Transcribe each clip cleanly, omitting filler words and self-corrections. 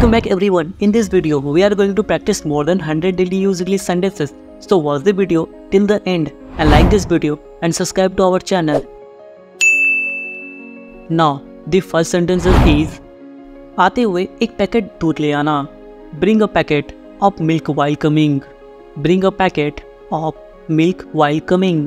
Welcome back everyone. In this video, we are going to practice more than 100 daily use English sentences. So watch the video till the end and like this video and subscribe to our channel. Now, the first sentence is आते हुए एक packet दूध ले आना. Bring a packet of milk while coming. Bring a packet of milk while coming.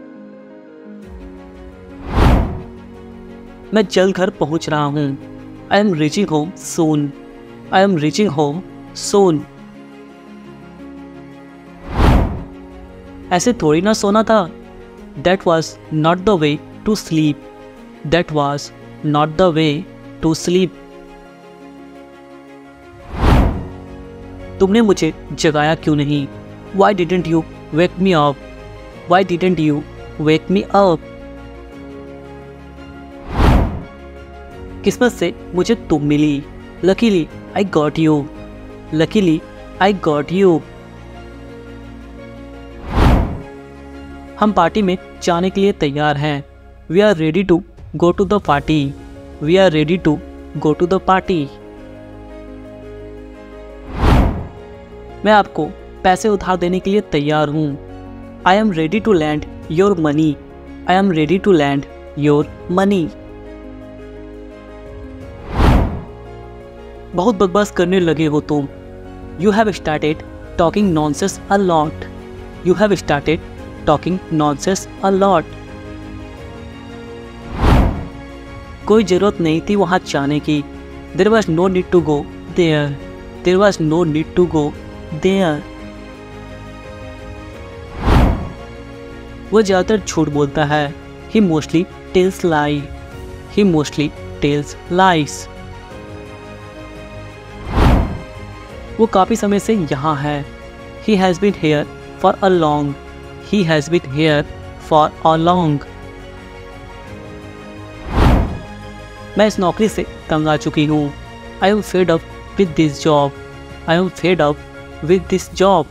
मैं जल्द घर पहुंच रहा हूँ. I am reaching home soon. I am reaching home soon. ऐसे थोड़ी ना सोना था. That was not the way to sleep. That was not the way to sleep. तुमने मुझे जगाया क्यों नहीं? Why didn't you wake me up? Why didn't you wake me up? किस्मत से मुझे तुम मिली. Luckily I got you. Luckily I got you. हम पार्टी में जाने के लिए तैयार हैं. We are ready to go to the party. We are ready to go to the party. मैं आपको पैसे उधार देने के लिए तैयार हूँ. I am ready to lend your money. I am ready to lend your money. बहुत बकवास करने लगे हो तुम. You have started talking nonsense a lot. You have started talking nonsense a lot. कोई ज़रूरत नहीं थी वहाँ जाने की. There was no need to go there. There was no need to go there. वो ज़्यादातर झूठ बोलता है. He mostly tells lie. He mostly tells lies. वो काफ़ी समय से यहाँ है. He has been here for a long. He has been here for a long. मैं इस नौकरी से तंग आ चुकी हूँ. I am fed up with this job. I am fed up with this job.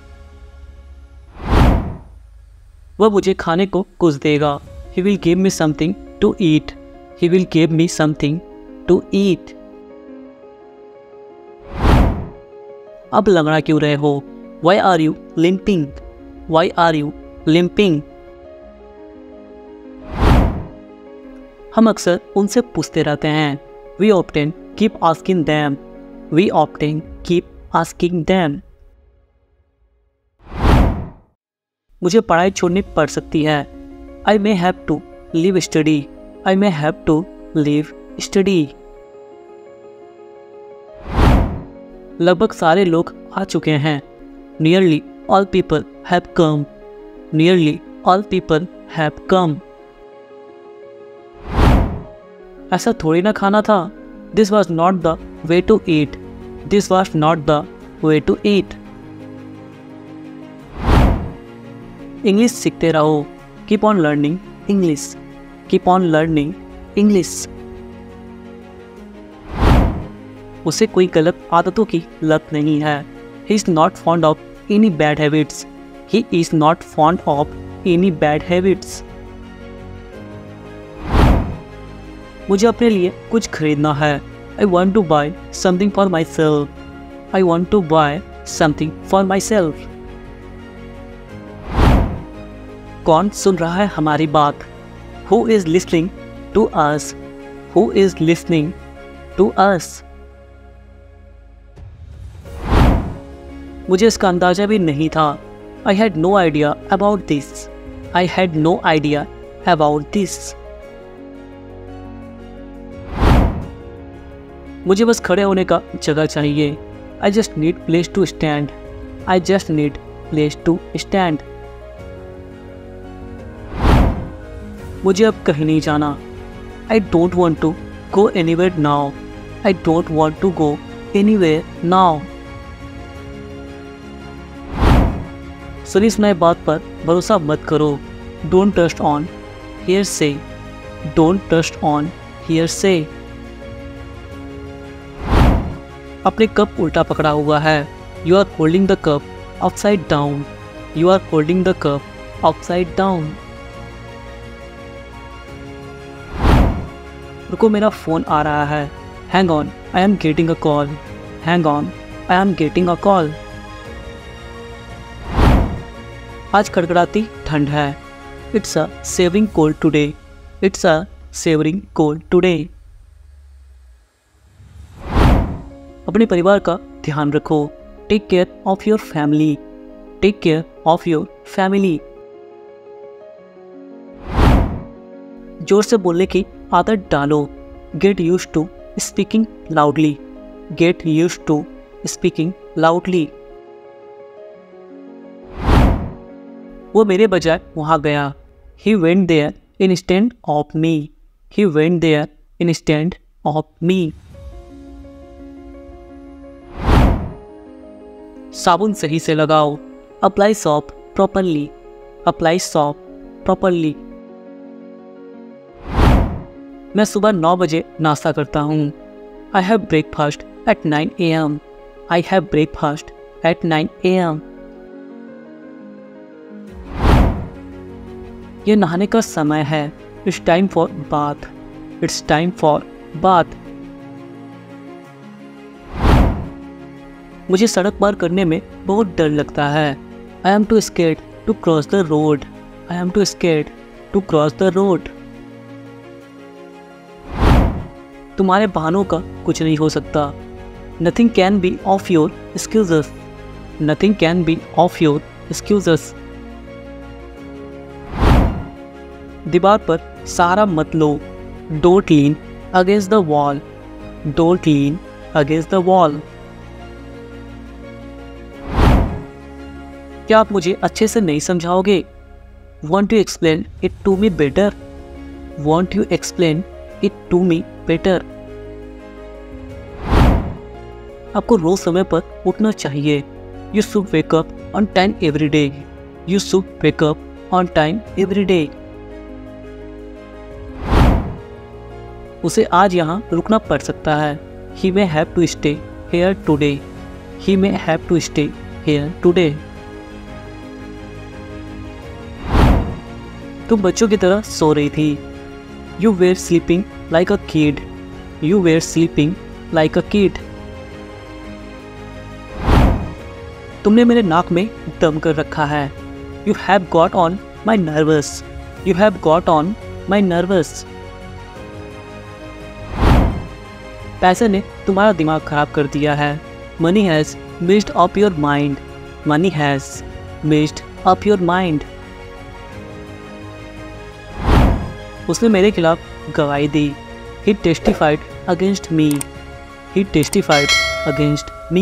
वह मुझे खाने को कुछ देगा. He will give me something to eat. He will give me something to eat. अब लंगड़ा क्यों रहे हो? Why are you limping? Why are you limping? हम अक्सर उनसे पूछते रहते हैं. We often keep asking them. We often keep asking them. मुझे पढ़ाई छोड़नी पड़ सकती है. I may have to leave study. I may have to leave study. लगभग सारे लोग आ चुके हैं. Nearly all people have come. Nearly all people have come. ऐसा थोड़ी ना खाना था. This was not the way to eat. This was not the way to eat. English सीखते रहो. Keep on learning English. Keep on learning English. उसे कोई गलत आदतों की लत नहीं है. He is not fond of any bad habits. He is not fond of any bad habits. मुझे अपने लिए कुछ खरीदना है. I want to buy something for myself. I want to buy something for myself. कौन सुन रहा है हमारी बात? Who is listening to us? Who is listening to us? मुझे इसका अंदाज़ा भी नहीं था. I had no idea about this. I had no idea about this. मुझे बस खड़े होने का जगह चाहिए. I just need place to stand. I just need place to stand. मुझे अब कहीं नहीं जाना. I don't want to go anywhere now. I don't want to go anywhere now. सुनी सुनाई बात पर भरोसा मत करो. Don't trust on hearsay. Don't trust on hearsay. अपने कप उल्टा पकड़ा हुआ है. You are holding the cup upside down. You are holding the cup upside down. रुको मेरा फ़ोन आ रहा है. Hang on, I am getting a call. Hang on, I am getting a call. आज कड़कड़ाती ठंड है। It's a saving cold today. It's a saving cold today. अपने परिवार का ध्यान रखो। Take care of your family. Take care of your family. जोर से बोलने की आदत डालो। Get used to speaking loudly. Get used to speaking loudly. वो मेरे बजाय वहां गया। He went there instead of me. He went there instead of me. साबुन सही से लगाओ। Apply soap properly. Apply soap properly. मैं सुबह 9 बजे नाश्ता करता हूँ। I have breakfast at 9 AM। I have breakfast at 9 AM। ये नहाने का समय है। It's time for bath. It's time for bath. मुझे सड़क पार करने में बहुत डर लगता है। I am too scared to cross the road. I am too scared to cross the road. तुम्हारे बहानों का कुछ नहीं हो सकता। Nothing can be of your excuses. Nothing can be of your excuses. दीवार पर सहारा मत लो। Don't lean against the wall. Don't lean against the wall. क्या आप मुझे अच्छे से नहीं समझाओगे? Want to explain it to me better? Want you explain it to me better? आपको रोज समय पर उठना चाहिए। You should wake up on time every day. You should wake up on time every day. उसे आज यहाँ रुकना पड़ सकता है। He may have to stay here today. He may have to stay here today. तुम बच्चों की तरह सो रही थी। You were sleeping like a kid. You were sleeping like a kid. तुमने मेरे नाक में दम कर रखा है। You have got on my nerves. You have got on my nerves. पैसे ने तुम्हारा दिमाग खराब कर दिया है। Money has messed up your mind. Money has messed up your mind. उसने मेरे खिलाफ गवाही दी। He testified against me. He testified against me.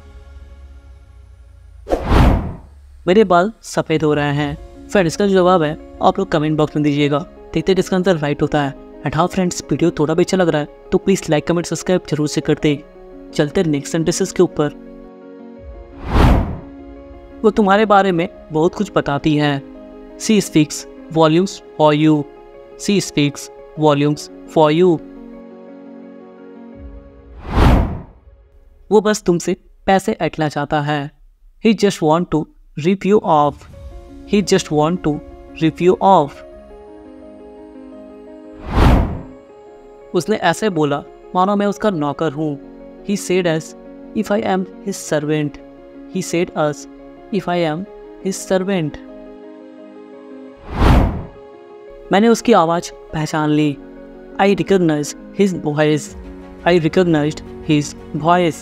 मेरे बाल सफ़ेद हो रहे हैं। फ्रेंड्स, इसका जवाब है आप लोग कमेंट बॉक्स में दीजिएगा। देखते हैं इसका आंसर राइट होता है। एंड हाँ फ्रेंड्स, वीडियो थोड़ा भी अच्छा लग रहा है तो प्लीज़ लाइक कमेंट सब्सक्राइब जरूर से कर दे। चलते नेक्स्ट सेंटेंसेस के ऊपर। वो तुम्हारे बारे में बहुत कुछ बताती है। She speaks volumes for you. She speaks volumes for you. वो बस तुमसे पैसे ऐंठना चाहता है। He just want to rip you off. He just want to rip you off. उसने ऐसे बोला मानो मैं उसका नौकर हूँ। He said as if I am his servant. He said as if I am his servant. मैंने उसकी आवाज़ पहचान ली। I recognized his voice. I recognized his voice.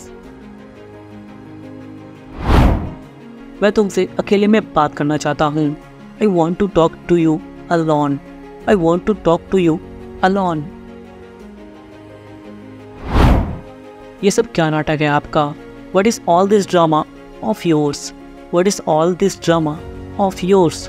मैं तुमसे अकेले में बात करना चाहता हूँ। I want to talk to you alone. I want to talk to you alone. ये सब क्या नाटक है आपका? What is all this drama of yours? What is all this drama of yours?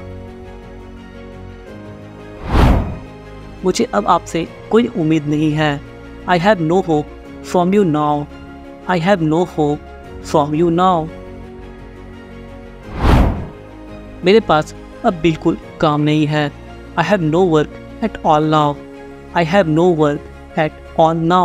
मुझे अब आपसे कोई उम्मीद नहीं है। I have no hope from you now. I have no hope from you now. मेरे पास अब बिल्कुल काम नहीं है। I have no work at all now. I have no work at all now.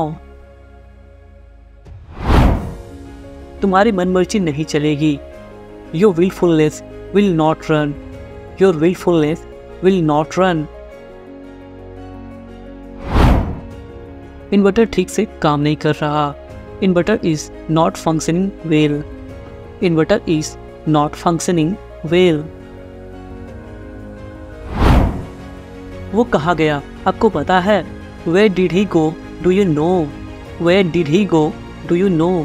तुम्हारी मनमर्जी नहीं चलेगी। Your willfulness will not run. Your willfulness will not run. Inverter ठीक से काम नहीं कर रहा। Inverter is not functioning well. Inverter is not functioning well. वो कहाँ गया आपको पता है? Where did he go? Do you know? Where did he go? Do you know?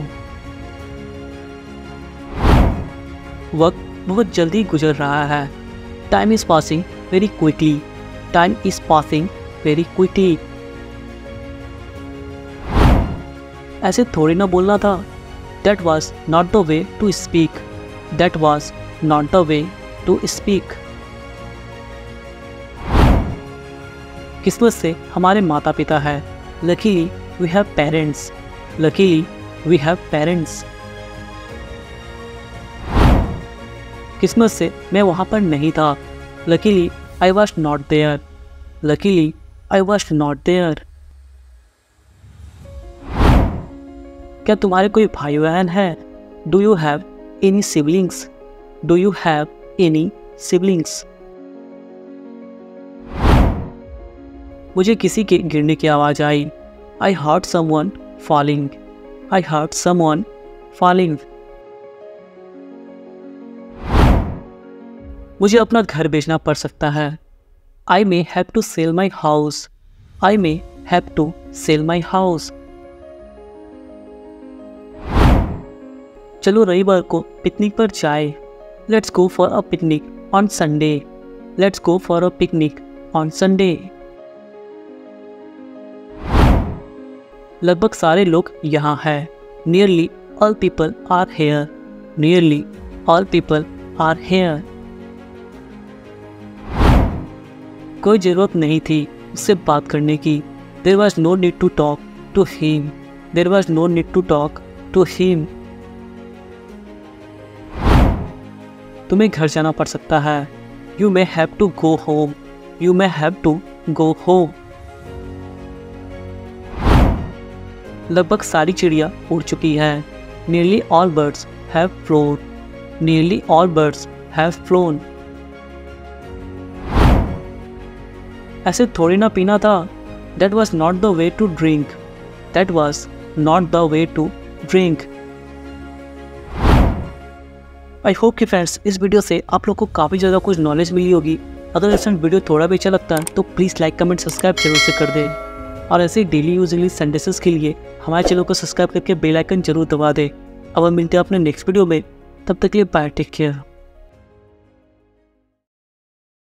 वक्त बहुत जल्दी गुजर रहा है. Time is passing very quickly. Time is passing very quickly. ऐसे थोड़ी ना बोलना था. That was not the way to speak. That was not the way to speak. किस्मत से हमारे माता पिता है. Luckily we have parents. Luckily we have parents. किस्मत से मैं वहाँ पर नहीं था. Luckily I was not there. Luckily I was not there. क्या तुम्हारे कोई भाई बहन है? Do you have any siblings? Do you have any siblings? मुझे किसी के गिरने की आवाज़ आई. I heard someone falling. I heard someone falling. मुझे अपना घर बेचना पड़ सकता है. I may have to sell my house. I may have to sell my house. चलो रविवार को पिकनिक पर जाए. Let's go for a picnic on Sunday. Let's go for a picnic on Sunday. लगभग सारे लोग यहाँ हैं. Nearly all people are here. Nearly all people are here. कोई ज़रूरत नहीं थी उससे बात करने की. There was no need to talk to him. There was no need to talk to him. तुम्हें घर जाना पड़ सकता है. You may have to go home. You may have to go home. लगभग सारी चिड़िया उड़ चुकी है. Nearly all birds have flown. Nearly all birds have flown. ऐसे थोड़ी ना पीना था. That was not the way to drink. That was not the way to drink. I hope कि फ्रेंड्स इस वीडियो से आप लोग को काफ़ी ज़्यादा कुछ नॉलेज मिली होगी. अगर ऐसा वीडियो थोड़ा भी अच्छा लगता है तो प्लीज़ लाइक कमेंट सब्सक्राइब जरूर से कर दें. और ऐसे डेली यूज इंग्लिश सेंटेंसेस के लिए हमारे चैनल को सब्सक्राइब करके बेल आइकन जरूर दबा दें. अब हम मिलते हैं अपने नेक्स्ट वीडियो में. तब तक के लिए बाय, टेक केयर.